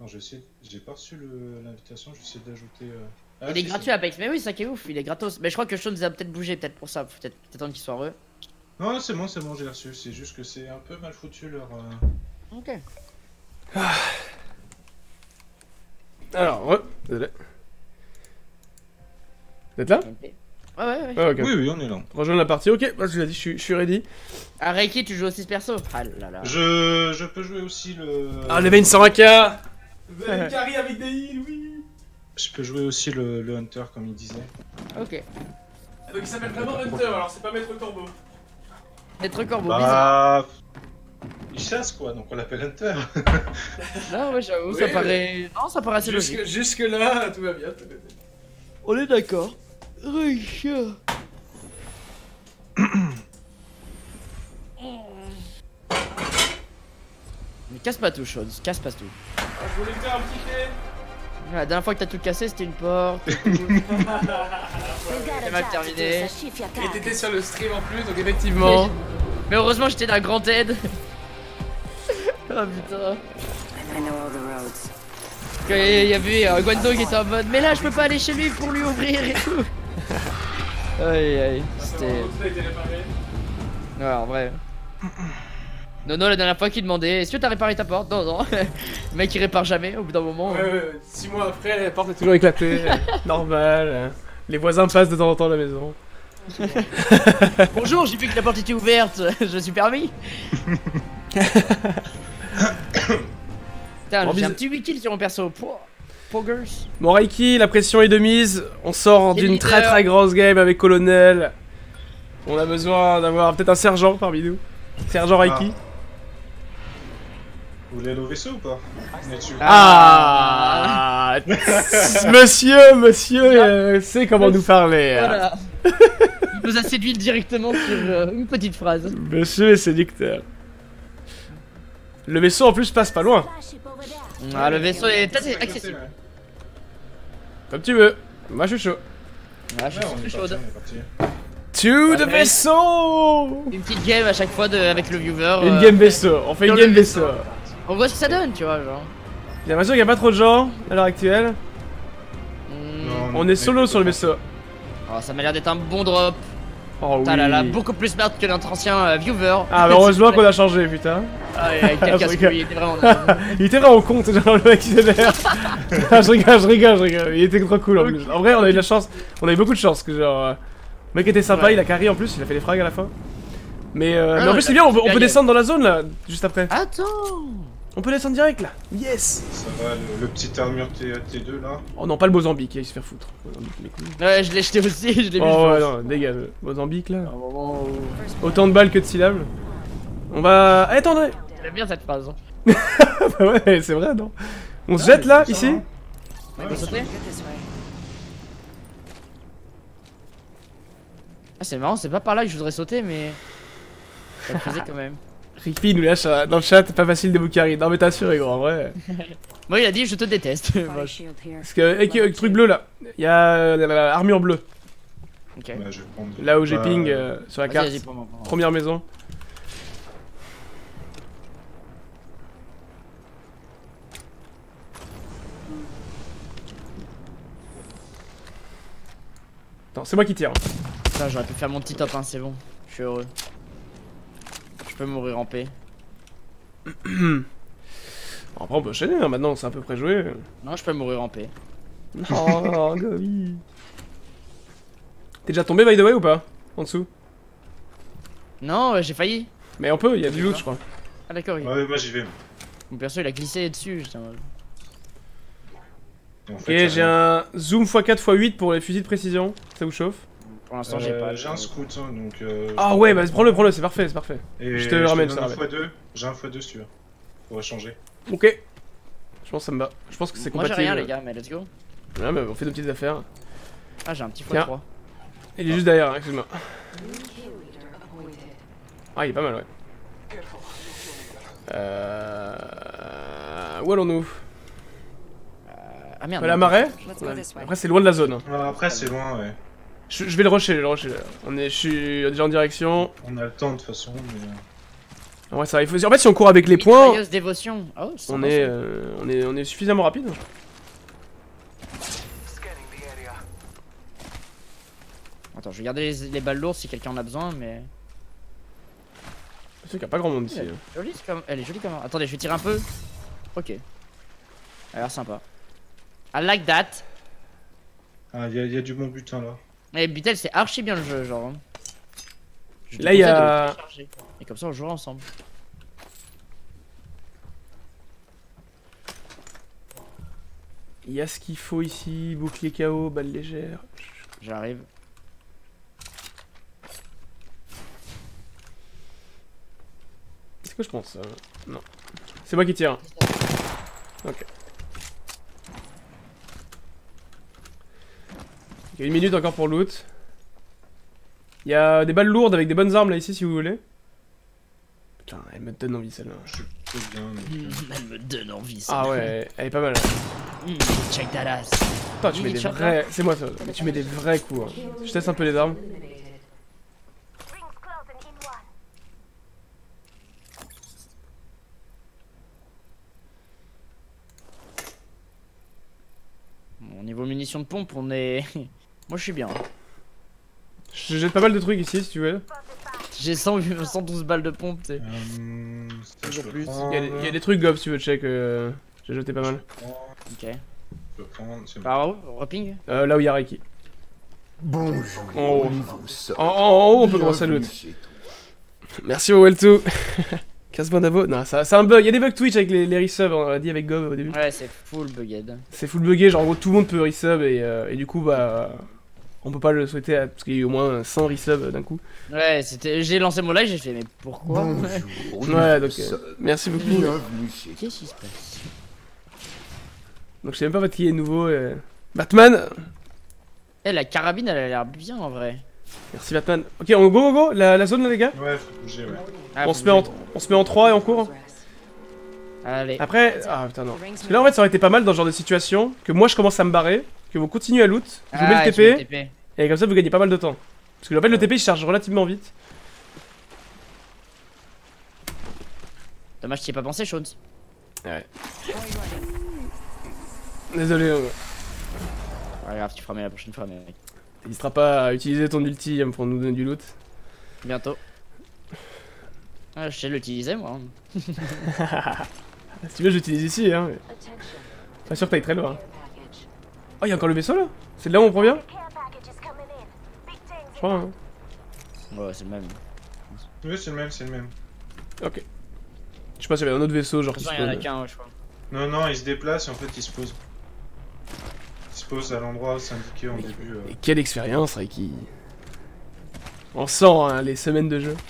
Attends, j'ai pas reçu l'invitation, je vais essayer d'ajouter. Il est gratuit Apex, mais oui, ça qui est ouf, il est gratos. Mais je crois que Sean nous a peut-être bougé, peut-être pour ça, peut-être attendre qu'il soit heureux. Non, c'est bon, j'ai reçu. C'est juste que c'est un peu mal foutu leur. Ok. Alors, désolé. Vous êtes là? Ouais, ouais. Ah, ok. Oui, on est là. Rejoindre la partie, ok, bah, je l'ai dit, je suis ready. Ah, Reiki, tu joues au 6 perso? Ah là là. Je peux jouer aussi le. Ah, level 101k. Level carry avec des heals, oui. Je peux jouer aussi le Hunter, comme il disait. Ok. Donc il s'appelle vraiment Hunter, alors c'est pas Maître Corbeau. Maître Corbeau, bizarre. Bah. Il chasse quoi, donc on l'appelle Hunter. Non, ouais, j'avoue, Oui, ça paraît. Non, ça paraît assez logique. Jusque là, tout va bien. On est d'accord. Reiki. Mais casse pas tout, Sean, casse pas tout. Ah, je voulais faire un petit thé. La dernière fois que t'as tout cassé, c'était une porte. C'est mal terminé. Et t'étais sur le stream en plus, donc effectivement. Mais heureusement, j'étais d'un grand aide. Oh putain. Quand il y avait Guando qui était en mode, mais là je peux pas aller chez lui pour lui ouvrir et tout. Aïe aïe, c'était. Ouais, en vrai. Nono, la dernière fois qu'il demandait, est-ce que t'as réparé ta porte? Non, non. Le mec il répare jamais au bout d'un moment. Ouais, 6 mois après, la porte est toujours éclatée. Normal. Les voisins passent de temps en temps à la maison. Bonjour, j'ai vu que la porte était ouverte, je suis permis. Putain, j'ai un petit 8 kills sur mon perso. Poggers. Bon, Reiki, la pression est de mise. On sort d'une très grosse game avec Colonel. On a besoin d'avoir peut-être un sergent parmi nous. Sergent Reiki. Vous voulez aller au vaisseau ou pas? Ah, monsieur sait comment nous parler. Voilà. Il nous a séduit directement sur une petite phrase. Monsieur est séducteur. Le vaisseau en plus passe pas loin. Ah, le vaisseau est assez accessible. Comme tu veux. Moi je suis chaud. Ah, je suis chaude. To the vaisseau. Une petite game à chaque fois avec le viewer. Une game vaisseau. On fait une game vaisseau. On voit ce que ça donne, tu vois, genre. J'ai l'impression qu'il n'y a pas trop de gens à l'heure actuelle. On est solo sur le vaisseau. Oh, ça m'a l'air d'être un bon drop. Oh Putain, oui. là, beaucoup plus smart que notre ancien viewer. Ah, bah heureusement qu'on a changé, putain. Ah, quel casse-couille, il était vraiment. Il était vraiment con, genre le mec qui s'énerve. Je rigole. Il était trop cool en plus. En vrai, on a eu de la chance. On a eu beaucoup de chance que genre. Le mec était sympa, il a carry en plus, il a fait les frags à la fin. Mais en plus, c'est bien, on peut descendre dans la zone là, juste après. Attends. On peut descendre direct là. Yes. Ça va, le petit armure T2 là. Oh non, pas le Mozambique, il va se faire foutre. Mozambique, les couilles. Ouais, je l'ai jeté aussi, je l'ai vu. Oh ouais, non, dégage. Mozambique là. Autant de balles que de syllabes. On va. Allez, attendez. J'aime bien cette phrase. Ouais, c'est vrai, non? On se jette là, ici? On peut sauter? Ah, c'est marrant, c'est pas par là que je voudrais sauter, mais. Ça le faisait quand même. Ricky nous lâche dans le chat, pas facile de vous carry. Non mais t'assuré gros en vrai. Moi il a dit je te déteste. Parce que avec le truc bleu là, il y a l'armure bleue. Ok. Ouais, je vais prendre... Là où j'ai ping sur la carte. Vas-y, prends-moi. Première maison. Attends, c'est moi qui tire. Putain, j'aurais pu faire mon petit top 1, c'est bon. Je suis heureux. Je peux mourir en paix. Bon, après on peut enchaîner, hein, maintenant c'est à peu près joué. Non, je peux mourir en paix. Oh, Gobi. T'es déjà tombé by the way ou pas? En dessous? Non, j'ai failli. Mais on peut, il y a du loot je crois. Ah d'accord, oui. Ouais, moi j'y vais. Mon perso il a glissé dessus. J'étais en mode... En fait, Et j'ai un zoom x4 x8 pour les fusils de précision. Ça vous chauffe? Pour l'instant, j'ai pas. J'ai un scout, hein, donc... Ah ouais, bah prends-le, c'est parfait, c'est parfait. Et je te ramène ça. J'ai un x2 si tu veux. Pour échanger. Ok. Je pense que ça me va. Je pense que c'est Moi j'ai compatible. rien, les gars, mais let's go. Ouais, mais on fait nos petites affaires. Ah, j'ai un petit Tiens. x3. Il est juste derrière, hein, excuse-moi. Ah, il est pas mal, ouais. Où allons-nous? Ah merde. À la marée? Après, c'est loin de la zone. Hein. Ah, après, c'est loin, ouais. Je vais le rusher, Je suis déjà en direction. On a le temps de toute façon, mais... Ouais, ça, il faut... En fait, si on court avec les points, Mitrailleuse dévotion. Oh, on est suffisamment rapide. Attends, je vais garder les balles lourdes si quelqu'un en a besoin, mais. C'est sûr qu'il n'y a pas grand monde ici. Elle est jolie, elle est jolie comme. Attendez, je vais tirer un peu. Ok. Elle a l'air sympa. I like that. Ah, il y a du bon butin là. Et Butel, c'est archi bien le jeu, genre. Je te Là, il y conseille de a- le télécharger. Et comme ça, on jouera ensemble. Il y a ce qu'il faut ici, bouclier KO, balle légère. J'arrive. Est-ce que je pense ça? Non. C'est moi qui tire. Ok. Il y a 1 minute encore pour loot. Il y a des balles lourdes avec des bonnes armes là ici si vous voulez. Putain, elle me donne envie celle-là. Je suis plutôt bien. Elle me donne envie, ça. Ah ouais, elle est pas mal. Check that ass. Attends, tu mets des vrais... C'est moi ça. Mais tu mets des vrais coups. Hein. Je teste un peu les armes. Au niveau munitions de pompe, on est. Moi, je suis bien. Je jette pas mal de trucs ici si tu veux. J'ai 112 balles de pompe, tu sais. Ça, je Toujours peux plus. prendre, Il y a des trucs gob si tu veux check. J'ai jeté pas mal. Ok. Je peux prendre, c'est bon. Par où? Reping? Là où il y a Reiki. Bonjour. En haut. Vous sortez. En haut, on peut commencer à loot. Bienvenue chez toi. Merci Wowel2. 15 points d'avo. Non, c'est un bug. Il y a des bugs Twitch avec les resubs, on l'a dit avec Gob au début. Ouais, c'est full bugged. C'est full buggé, genre en gros tout le monde peut resub et du coup bah on peut pas le souhaiter parce qu'il y a eu au moins 100 resubs d'un coup. Ouais, c'était. J'ai lancé mon live, j'ai fait, mais pourquoi? Bonjour. Ouais, donc Nous sommes. merci beaucoup. Bienvenue chez toi. Qu'est-ce qui se passe? Donc je sais même pas qui est nouveau. Batman. Eh, la carabine, elle a l'air bien en vrai. Merci Batman. Ok, on go, la zone là les gars. Ouais, faut bouger, ouais. Ah, on, faut se met bouger. on se met en 3 et on court. Allez. Après, ah putain non. Parce que là en fait ça aurait été pas mal dans ce genre de situation que moi je commence à me barrer, que vous continuez à loot, je vous mets le tu mets TP et comme ça vous gagnez pas mal de temps. Parce que en fait le TP il charge relativement vite. Dommage, t'y ai pas pensé, Shones. Ouais. Désolé. Pas grave, tu feras mieux la prochaine fois, mec. N'hésitera pas à utiliser ton ulti pour nous donner du loot. Bientôt. Ah, je sais l'utiliser, moi. Si tu veux, j'utilise ici, hein. Mais... Pas sûr que t'ailles très loin. Oh, il y a encore le vaisseau là? C'est de là où on provient? Je crois, hein. Ouais, c'est le même. Oui, c'est le même, c'est le même. Ok. Je sais pas s'il y avait un autre vaisseau, genre De qui toute se façon, il y en a pose. qu'un, ouais, je crois. Non, non, il se déplace et en fait il se pose. Il se pose à l'endroit où c'est indiqué en début. Et quelle expérience, Reiki. On sent hein, les semaines de jeu.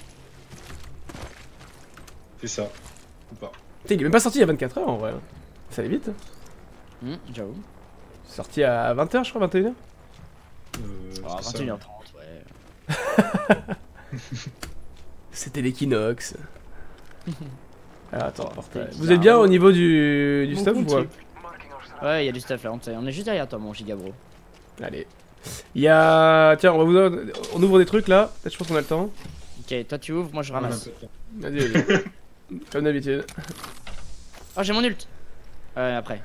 C'est ça. Ou pas. Putain, il est même pas sorti il y a 24 heures en vrai. Ça allait vite. J'avoue. Sorti à 20h, je crois, 21h. Ah, c'est ça. 21h30, ouais. C'était l'équinoxe. Ah, attends, portail. Vous êtes bien au niveau du stuff ou pas? Ouais, il y a du stuff là, on est juste derrière toi, mon giga bro. Allez. Il y a... Tiens, on ouvre des trucs là. Peut-être je pense qu'on a le temps. Ok, toi tu ouvres, moi je ramasse. Vas-y, vas-y. Comme d'habitude. Oh, j'ai mon ult. Après.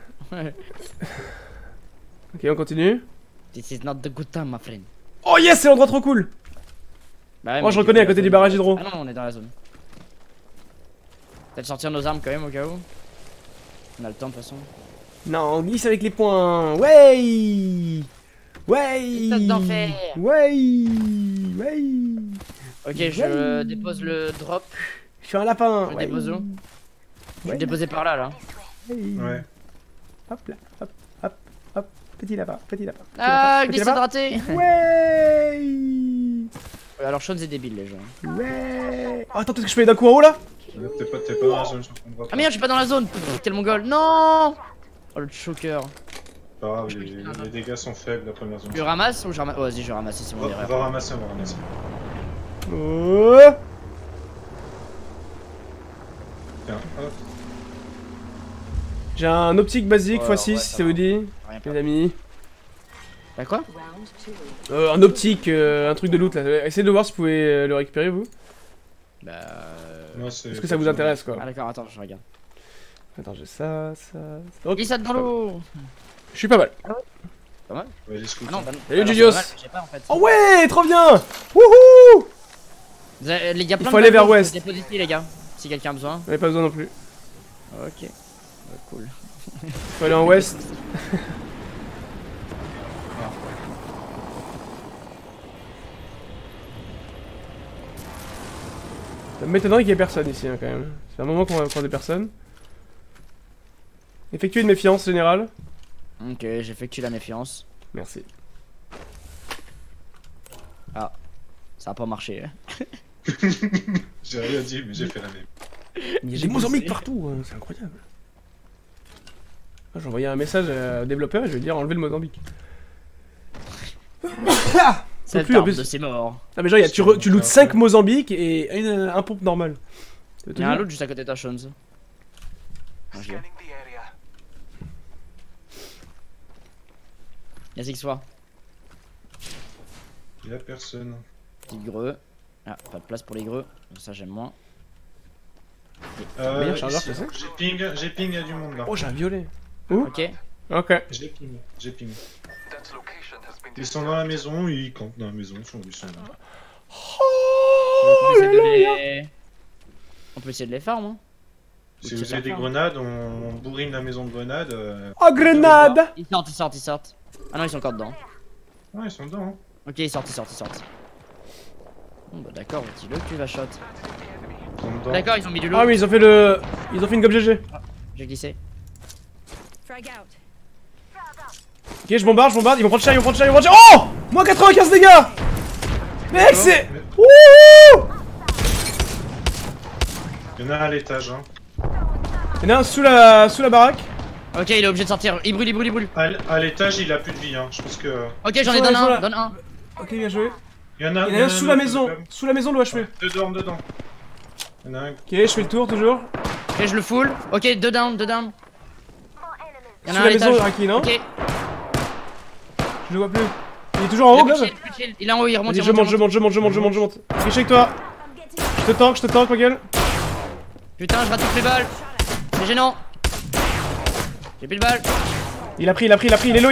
Ok, on continue. This is not the good time, my friend. Oh yes, c'est l'endroit trop cool. Bah ouais, Oh, mais je reconnais à la côté du zone- barrage hydro. Ah non, on est dans la zone. Peut-être sortir nos armes quand même au cas où. On a le temps de toute façon. Non, on glisse avec les points. Ouais. Ouais. Stade d'enfer. Ouais. Ouais. Ok, je dépose le drop. Je suis un lapin. Je Ouais. dépose où? Je vais Ouais. le déposer par là, là. Ouais. Hop là, hop, hop, hop. Petit lapin, petit lapin. petit Ah, lapin, petit glissade lapin. ratée. Ouais. Alors, Shones est débile, les gens. Ouais. Oh, attends, peut-être que je fais d'un coup en haut là. T'es pas dans la zone, je suis en train de voir. Ah merde, je suis pas dans la zone. Pff, quel mongol. Non. Oh, le choker. Pas grave, les dégâts sont faibles la première zone. Je ramasse ou je ramasse? Oh, vas-y, je ramasse, c'est mon On erreur. va ramasser, on va ramasser. Oh. Tiens, hop. J'ai un optique basique Ouais, x6 ouais, si ça ça va. vous dit, Rien les amis. T'as quoi? Un optique, un truc de loot là. Essayez de voir si vous pouvez le récupérer vous. Bah. Moi, c'est. Est-ce que ça vous intéresse quoi? Ah d'accord, attends, je regarde. Attends, j'ai ça. Ok. Glissade dans l'eau. Je suis pas mal. Ouais, les scouts. Ah non, bah non. Salut, Alors, Julius. c'est pas mal, j'ai pas, en fait. Oh ouais, trop bien. Wouhou. Les gars, Il faut aller vers ouest. Dépose ici, les gars, si quelqu'un a besoin. J'en ai pas besoin non plus. Ok. Cool. Faut aller en ouest. Ça m'étonnerait qu'il y ait personne ici hein, quand même. C'est un moment qu'on va prendre des personnes. Effectuer une méfiance générale. Ok, j'effectue la méfiance. Merci. Ah, ça a pas marché. J'ai rien dit, mais j'ai fait la même. Il y a des Mozambiques partout, hein, c'est incroyable. J'ai envoyé un message au développeur et je vais lui dire enlever le Mozambique. C'est le plus, en temps plus. de ces morts. Ah mais genre tu lootes 5 Mozambiques et un pompe normal. Il y a un loot juste à côté de ta Shones. Y'a Six-Fois. Y'a personne. Petit greux. Ah, pas de place pour les greux. Ça j'aime moins. meilleur chargeur, Ici, c'est ça j'ai ping, y'a du monde là. Oh j'ai un violet. Où? Ok. Ok. J'ai ping. Ils sont dans la maison, ils campent dans la maison, ils sont là. On peut essayer de les farm, hein. Si vous avez des grenades, on bourrine la maison de grenades. Oh grenade. Ils sortent. Ah non, ils sont encore dedans. Ouais, ils sont dedans. Hein. Ok, ils sortent. Bon bah d'accord, dis-le que tu vas shot. Ils sont dedans. D'accord, ils ont mis du lot. Ah oui ils ont fait le... Ils ont fait une gob GG. J'ai glissé. Ok je bombarde, ils vont prendre cher, Oh moins 95 dégâts. Mec c'est... Wouhou. Il y en a un à l'étage. Hein. Il y en a un sous la baraque. Ok, il est obligé de sortir. Il brûle. À l'étage, il a plus de vie. Hein. Je pense que. Ok, j'en ai Ils sont là. donne un. Ok bien joué. Il y en a Il y en a un sous la maison. Sous la maison de l'OHP. Dedans. Il y en a un. Ok je fais le tour toujours. Ok, je le full. Ok, deux down. Il y en Sous a un la à maison l'étage. Raki non? Ok, Je le vois plus. Il est toujours en haut il Gob? est en haut, il remonte. Vas-y je monte. Triche avec toi. Je te tank ma gueule. Putain, je rate toutes mes balles. C'est gênant. J'ai plus de balles. Il est low.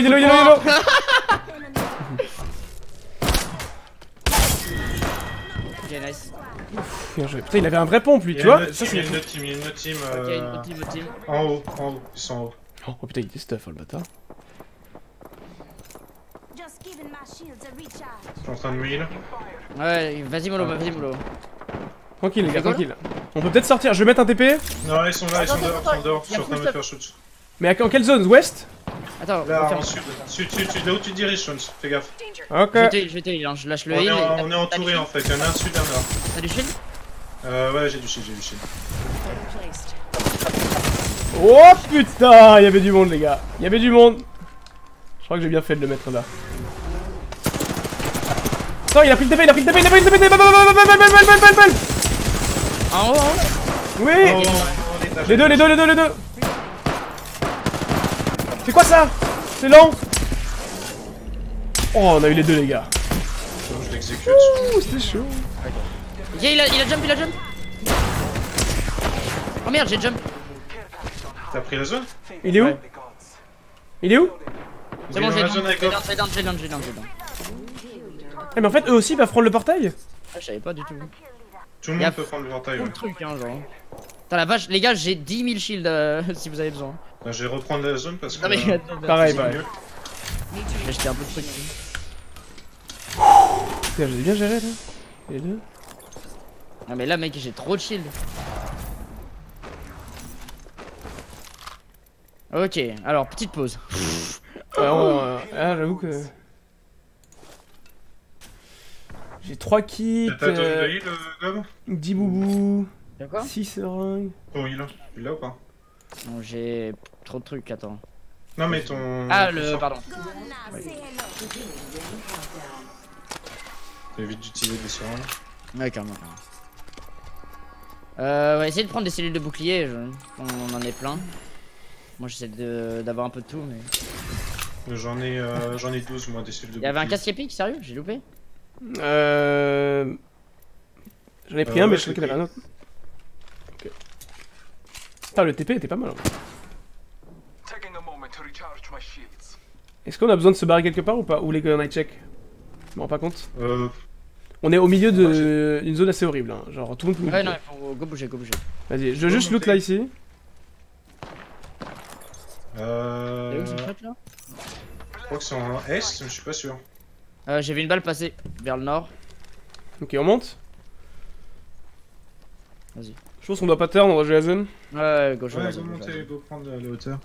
Ok, nice. Bien joué. Putain il avait un vrai pompe lui Il y tu a vois? une Ça autre team, c'est... il y a une autre team. Ok, une autre team. En haut. Ils sont en haut. Oh putain il était stuff hein, le bâtard. Je suis en train de m'heal. Ouais, vas-y mollo. Tranquille les gars, Rigole. tranquille. On peut peut-être sortir, je vais mettre un TP. Non, ils sont là, ils sont dehors. Je suis en train de me faire shoot. Mais en quelle zone? Ouest? Attends, Là, en sud. Sud. Là où tu te diriges, Shones. Fais gaffe. Ok. je vais te heal, hein. Je lâche le heal. On est entouré en fait. Il y en a un sud, un nord. T'as du shield? Ouais, j'ai du shield. Oh putain, il y avait du monde les gars. Il y avait du monde. Je crois que j'ai bien fait de le mettre là. Attends, il a pris le TP, Balle. En haut. Oui. Oh, Les deux. C'est quoi ça? C'est lent. Oh, on a eu les deux les gars. Je l'exécute. Ouh, c'était chaud. Ok, il a jump. Oh merde, j'ai jump. T'as pris la zone? Il est où? Ouais. Il est où? C'est bon, j'ai la zone avec Gob. j'ai down. Eh mais en fait eux aussi ils peuvent prendre le portail? Ah, je savais pas du tout. Tout le monde peut prendre le portail. Tout Ouais. le truc, hein, genre. Putain, la vache, les gars, j'ai 10 000 shields si vous avez besoin. Bah, je vais reprendre la zone parce que. Non, mais Pareil. j'ai acheté un peu de trucs. Putain, j'ai bien géré là. Les deux. Non, mais là, mec, j'ai trop de shields. Ok, alors, petite pause. J'avoue que... J'ai 3 kits, T'as ton de heal, Gob? 10 boubous, Y'a quoi? 6 seringues... Ton heal, tu l'as ou pas? Non, j'ai trop de trucs, attends. Non, mais ton. Ah, ton sort. pardon. T'évites d'utiliser des seringues. Ouais, carrément. On va essayer de prendre des cellules de bouclier, on en est plein. Moi j'essaie d'avoir un peu de tout, mais... J'en ai 12 moi des cellules de. Il y avait un bouclier. casque épique, sérieux? J'ai loupé? J'en ai pris un mais ouais, je crois qu'il y en avait un autre. Ah, le TP était pas mal. Est-ce qu'on a besoin de se barrer quelque part ou pas? Ou les night check? Je me rends pas compte. On est au milieu d'une zone assez horrible, hein. Genre tout le monde peut. Ouais, non, il faut go bouger, go bouger. Vas-y, je veux juste loot là ici. T'es où ce shot là? Je crois que c'est en est, mais je suis pas sûr. J'ai vu une balle passer vers le nord. Ok, on monte. Vas-y. Je pense qu'on doit pas turn, on va jouer la zone. Ouais, gauche, Ouais, gauche, go gauche, monter, gauche. go prendre la hauteur.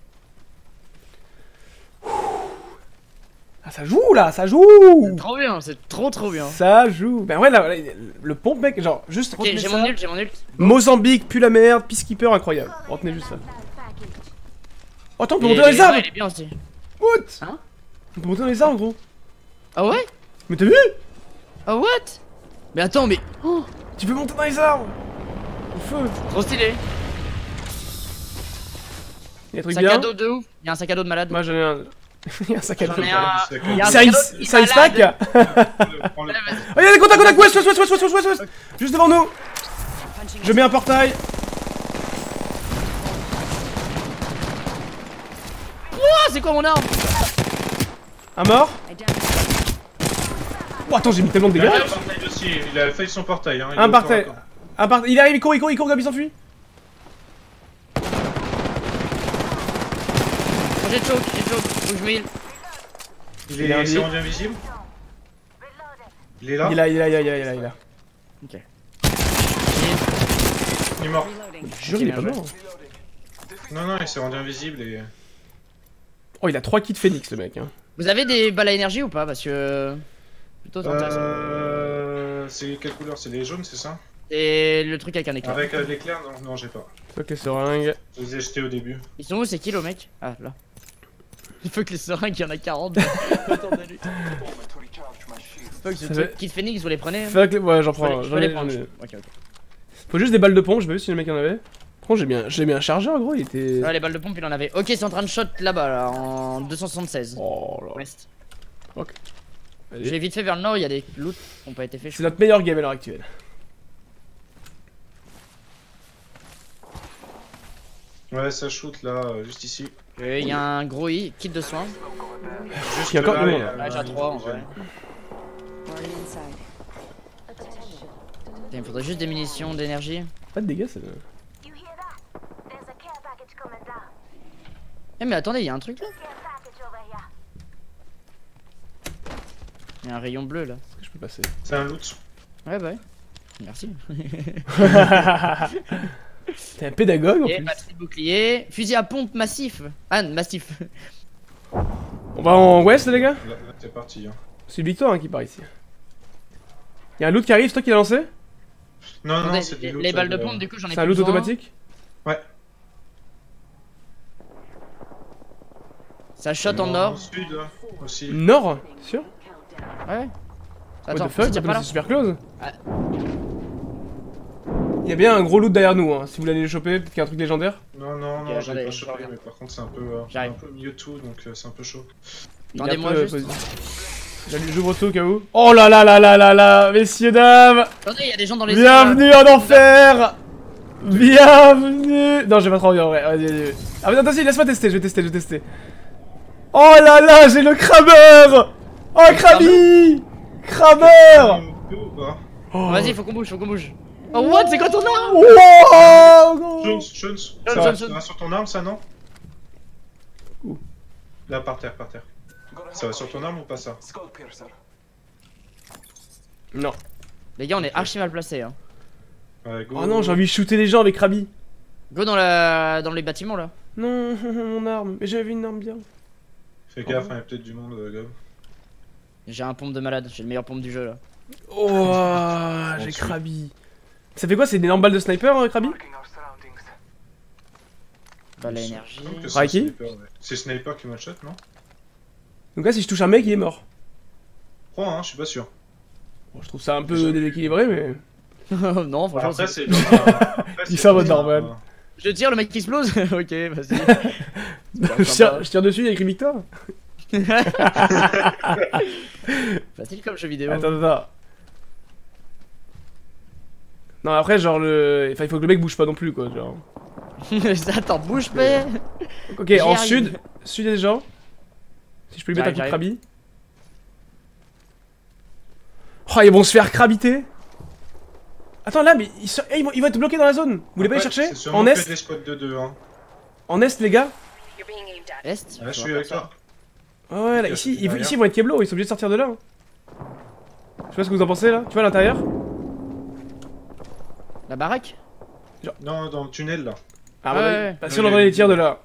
Ah, ça joue là, ça joue! Trop bien, c'est trop bien. Ça joue. Ben ouais, là, le pompe, mec, genre, juste Ok, retenez j'ai ça. mon ult, j'ai mon ult. Mozambique, pue la merde, Peacekeeper, incroyable. Retenez juste ça. Oh, attends, on peut Et monter dans les arbres! ouais, il est bien aussi. What? Hein? On peut monter dans les arbres, gros. Ah ouais? Mais t'as vu? Ah what? Mais attends, mais... Oh, Tu peux monter dans les arbres! Au feu! trop stylé. Il y a un truc Sac bien. à dos de ouf. Il y a un sac à dos de malade. Moi j'en ai un. Il y a un sac à dos. J'en ai un. Il y a un Ça sac à dos de il stack! malade. Prends-le. Oh, il y a des contacts, west! Juste devant nous! Je mets un portail! Ah, c'est quoi mon arme? Un mort? Oh, attends, j'ai mis tellement de Il dégâts! a fait le portail aussi, il a fait son portail. Hein, il est Un au portail! corps à corps. Un portail! Il arrive, il court, Gabi s'enfuit! J'ai choke, faut que je m'heal. Il s'est rendu invisible. Il est là. Il est là. Ok. Il est mort. Je jure, il est pas mort. Non, il s'est rendu invisible et. Oh, il a 3 kits Phoenix, le mec. Hein. Vous avez des balles à énergie ou pas? Parce que... Plutôt intéressant. C'est quelle couleur? C'est les jaunes, c'est ça? Et le truc avec un éclair. Avec l'éclair? Non, j'ai pas. Fuck les seringues. Je les ai jetés au début. Ils sont où ces kilos, mec? Ah, là. Il faut que les seringues, il y en a 40. Attendez-lui. Fuck, ce Ça truc. fait- Kit Phoenix, vous les prenez? Hein? Fuck les. Ouais, j'en Je peux les- prends. je J'en peux ai. les prendre. j'en ai. Ok, ok. Faut juste des balles de pompe, j'ai pas vu si le mec en avait. Par contre, j'ai mis un chargeur, gros, il était. Ouais, les balles de pompe, il en avait. Ok, c'est en train de shot là-bas, là, en 276. Oh là. Ouest. Ok. Allez. Je vais vite fait vers le nord, il y a des loots qui n'ont pas été faits. C'est notre meilleur game à l'heure actuelle. Ouais, ça shoot là, juste ici. Il y a un gros kit de soins. Juste Il y a encore là, du il monde. y a Ouais, j'ai à 3 en une vrai. Il me faudrait juste des munitions d'énergie. Pas de dégâts, ça. Eh, mais attendez, il y a un truc là. Il y a un rayon bleu là. Est-ce que je peux passer? C'est un loot. Ouais, bah ouais. Merci. T'es un pédagogue en Et plus. batterie de bouclier. Fusil à pompe massif. Ah, massif. On va en ouest, les gars? Là, c'est parti. Hein. C'est Victor hein, qui part ici. Y'a un loot qui arrive, c'est toi qui l'as lancé? Non, Attendez, c'est du loot. les balles de pompe, du coup, j'en ai C'est un plus loot besoin. automatique? Ça shot en Au nord. sud, là, aussi. Nord? Sûr? Ouais. What Attends, the fuck? c'est pas là. C'est super close. Ah. Y'a bien un gros loot derrière nous, hein. Si vous voulez aller le choper, peut-être qu'il y a un truc légendaire. Non, Ok, j'ai allez, pas je chopé, reviens. mais par contre, c'est J'arrive. un peu Mewtwo, donc c'est un peu chaud. Il est Attendez-moi un peu, juste. J'ouvre tout au cas où. Oh là là là là là là, messieurs, dames! Attendez, il y a des gens dans les Bienvenue en enfer! Bienvenue! Non, j'ai pas trop envie en vrai. Vas-y. Ah, mais attends, si, laisse-moi tester, je vais tester. Oh là là, j'ai le crabbeur! Oh, Krabi! Crabbeur! Ou pas? Oh. Vas-y, faut qu'on bouge. Oh, what? C'est quoi ton arme? Wow! Jones, Jones. ça va sur ton arme, ça, non? Où? Là, par terre. Ça va sur ton arme ou pas ça? Non. Les gars, on est archi mal placés. Hein. Ouais, go. Oh non, j'ai envie de shooter les gens avec Krabi. Go dans les bâtiments là. Non, mon arme. Mais j'avais une arme bien. Fais gaffe, il y a peut-être du monde, Gob. J'ai un pompe de malade, j'ai le meilleur pompe du jeu là. Oh, j'ai Krabi. Ça fait quoi? C'est une énorme balle de sniper, Krabi? Bah, l'énergie. Il me semble que c'est Raiki un sniper, ouais. C'est Sniper qui one-shot, non? Donc là, si je touche un mec, il est mort. Je crois, hein, je suis pas sûr. Bon, je trouve ça un peu déséquilibré, mais. Non, franchement. Après, c'est- c'est. Il s'en va normal. Je tire, le mec qui explose. Ok, vas-y. Je tire dessus, il y a écrit Victor. Facile comme jeu vidéo. Attends. Non, après, genre, enfin, il faut que le mec bouge pas non plus, quoi. Genre. Attends, bouge pas. Ok, J'y en arrive. sud. Sud des gens. Si je peux lui mettre un coup de J'arrive. krabi. Oh, ils vont se faire crabiter. Attends, là, mais ils vont être bloqués dans la zone. Vous voulez pas les chercher? C'est sûrement En que est? des squads de 2, hein. En est, les gars? Est. Là, je suis avec toi. Ah ouais, là, Ok, ici, derrière. ici, ils vont être Keblo, ils sont obligés de sortir de là. Hein. Je sais pas ce que vous en pensez là. Tu vois à l'intérieur? La baraque. Non, dans le tunnel là. Ah Ouais, ouais, ouais. bah, si on entendait les tirs de là.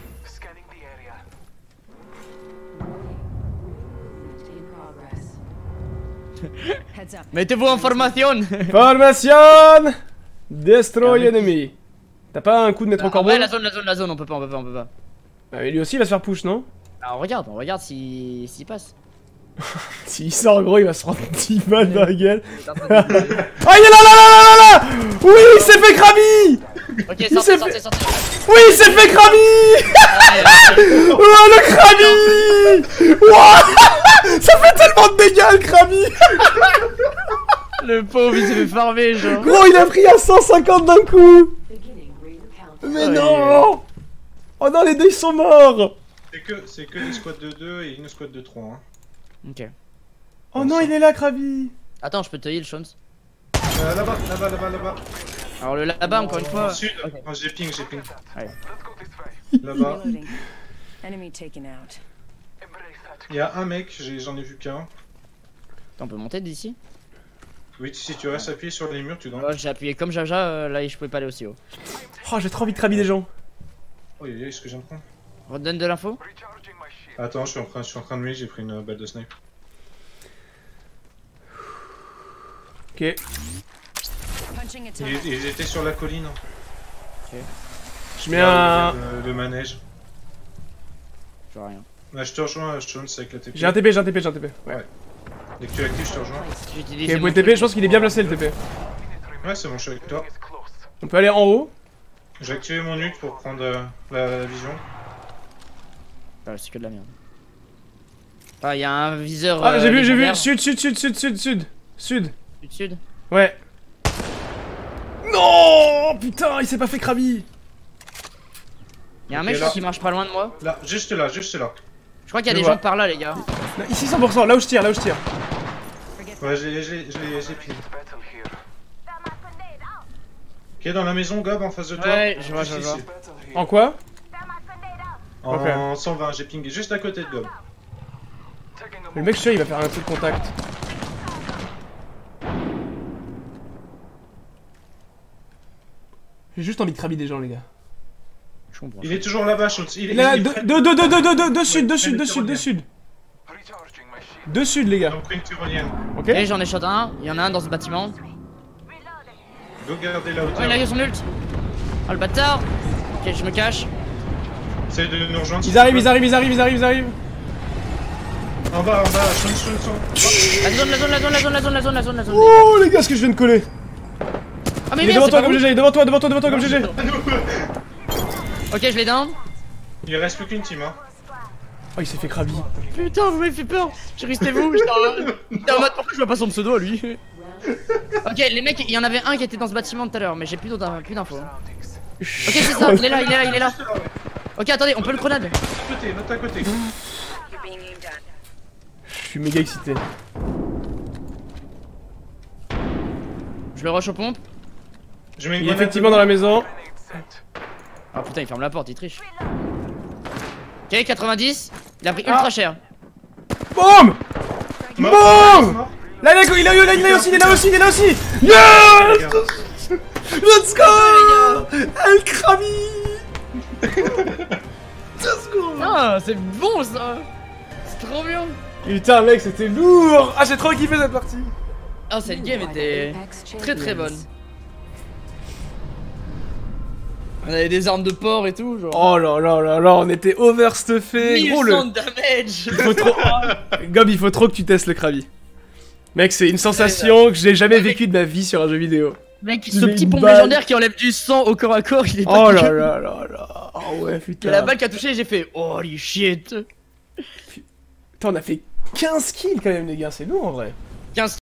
Mettez-vous en formation. Formation! Destroy enemy. T'as pas un coup de mettre en corbeau? Ouais, la zone, on peut pas. Ah, mais lui aussi il va se faire push, non? Alors on regarde s'il passe. S'il sort gros, il va se prendre 10 balles dans la gueule. Ok, Oh, il est là! Oui, il s'est fait Krabi! sortez. Oui, il s'est fait Krabi! Oh, le Krabi! Wouah! Ça fait tellement de dégâts, le Krabi! Le pauvre, il s'est fait farmer, genre. Gros, il a pris à 150 d'un coup! Mais Oh, non! Oh non, les deux ils sont morts! C'est que des squads de 2 et une squad de 3. Hein. Ok. Oh non, il est là, Krabi! Attends, je peux te heal, Shons. Là-bas. Alors, le là-bas, encore une fois. Sud. Ok. Oh, j'ai ping. Allez. Là-bas. Reloading. Enemy taken out. Il y a un mec, j'en ai vu qu'un. On peut monter d'ici. Oui, si tu restes appuyé sur les murs, tu Oh, j'ai appuyé comme Jaja, là je pouvais pas aller aussi haut. Oh, j'ai trop envie de Krabi des gens. Oh, ce que je viens de prendre. Redonne de l'info. Attends, je suis en train de lui, j'ai pris une balle de snipe. Ok. Punching a tunnel. Ils étaient sur la colline. Je mets un. Le manège. Je vois rien. Là, je te rejoins, Stones, avec la TP. J'ai un TP, j'ai un TP. Ouais. Dès que tu l'actives, je te rejoins. J'utilise. Ok, vous pouvez TP, je pense qu'il est bien placé le TP. Ouais, c'est bon, je suis avec toi. On peut aller en haut. J'ai activé mon ult pour prendre la vision. Ah, c'est que de la merde. Ah, il y a un viseur. Ah, j'ai vu, légendaire. sud. Sud. Ouais. Non, putain, il s'est pas fait Krabi. Il y a un Ok, mec là. qui marche pas loin de moi. Là, juste là. Je crois qu'il y a Je des vois. gens par là, les gars. Là, ici 100%, là où je tire. Ouais, j'ai ping. Ok, dans la maison, Gob, en face de toi. Ouais, je vois. Juste ici. En quoi? En Ok. 120, j'ai pingé juste à côté de Gob. Le mec, je sais, il va faire un truc de contact. J'ai juste envie de Krabi des gens, les gars. Je comprends. Il est toujours là-bas, Schultz. Il est Là, il est deux sud, deux sud, les gars. Donc, une tyrolienne. Ok? Et j'en ai shot un. Il y en a un dans ce bâtiment. Go garder la Oh, il a hauteur. eu son ult. Oh, le bâtard. Ok, je me cache. Essaye de nous rejoindre. Ils arrivent. En bas, Schultz. La zone. Oh, les gars, ce que je viens de coller. Ah, mais Il est merde, devant toi c'est comme pas GG, devant toi comme GG. vous. Ok, je l'ai down. Il reste plus qu'une team, hein. Oh, il s'est fait Krabi. Putain, vous m'avez fait peur. J'ai resté vous. J'étais en mode pourquoi je vois pas son pseudo à lui. Ok, les mecs, il y en avait un qui était dans ce bâtiment tout à l'heure, mais j'ai plus d'infos. Ok, c'est ça, il est là. Ok, attendez, on peut le grenade. Note à côté. You're being aimed at. Je suis méga excité. Je le rush aux pompes. Je mets une Il est grenade effectivement dans la maison. Ah putain, il ferme la porte, il triche. Ok, 90. Il a pris ultra cher. Boum! Mort. Boum! Mort. Là, il est là aussi. Yes! Regarde. Let's go! El Krabi! Let's go! Ah, c'est bon ça. C'est trop bien. Putain, mec, c'était lourd! Ah, j'ai trop kiffé cette partie! Ah, cette game était très bonne. On avait des armes de porc et tout, genre. Oh là, on était overstuffé. Gros, 1100 damage. il faut trop... Gob, il faut trop que tu testes le Krabi. Mec, c'est une sensation que j'ai jamais vécue de ma vie sur un jeu vidéo. Mec, Tu ce mets petit une pompe balle. légendaire qui enlève du sang au corps à corps, il est pas Oh là dégueu. là. Oh ouais, putain. Et la balle qui a touché, j'ai fait holy shit. Putain, on a fait 15 kills quand même, les gars, c'est lourd en vrai. 15